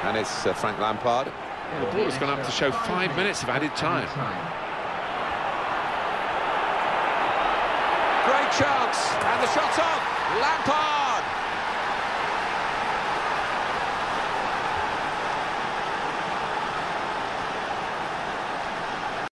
And it's Frank Lampard. Well, the ball has gone up to show 5 minutes of added time. Great chance, and the shot on, Lampard!